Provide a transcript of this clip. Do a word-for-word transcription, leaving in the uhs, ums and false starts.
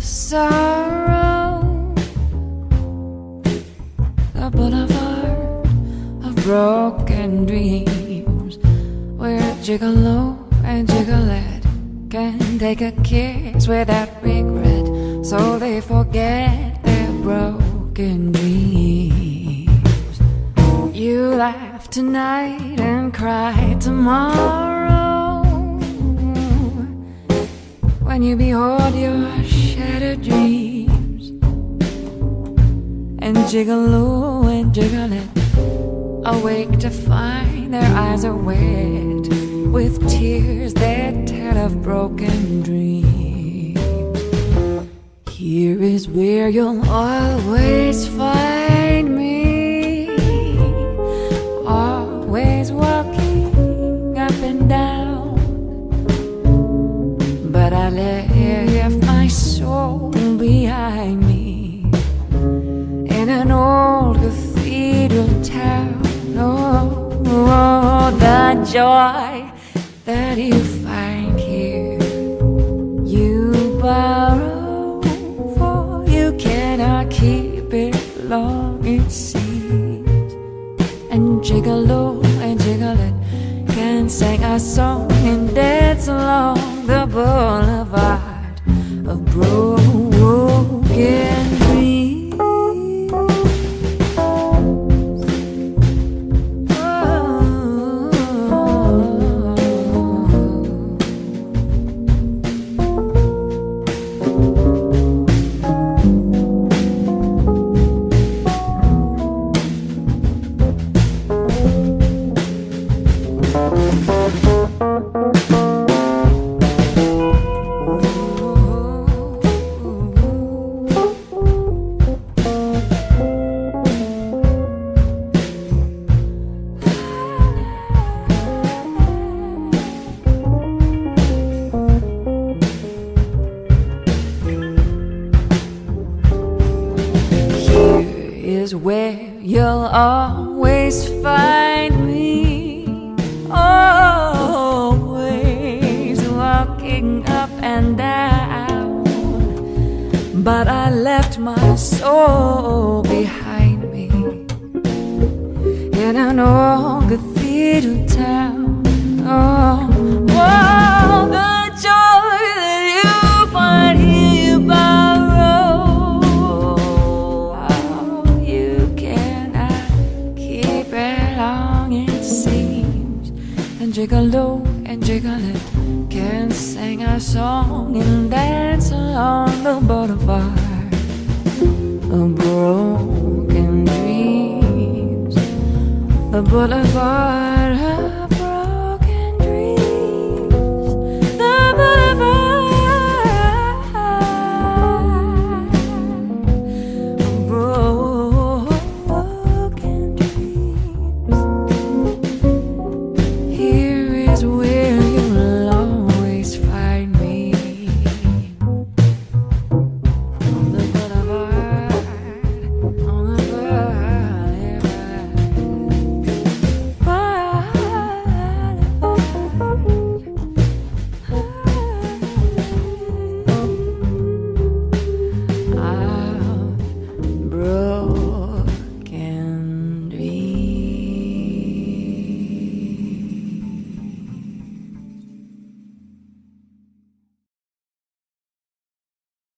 sorrow, the boulevard of broken dreams, where Gigolo and Gigolette can take a kiss without regret, so they forget their broken dreams. You laugh tonight and cry tomorrow when you behold your shattered dreams. And Gigolo and Gigolette awake to find their eyes are wet with tears that tell of broken dreams. Here is where you'll always find me, always walking up and down. But I left my soul behind me in an old cathedral town. Oh, oh, the joy that you find here, you borrow, for you cannot keep it long, it seems. And Gigolo and Gigolette can sing a song and dance along the boulevard of broken dreams. Is where you'll always find me, always walking up and down. But I left my soul behind me in an old cathedral town. Oh, oh, the joy that you find here, you borrow. And Gigolo and Gigolette can sing a song and dance along the boulevard of broken dreams, the boulevard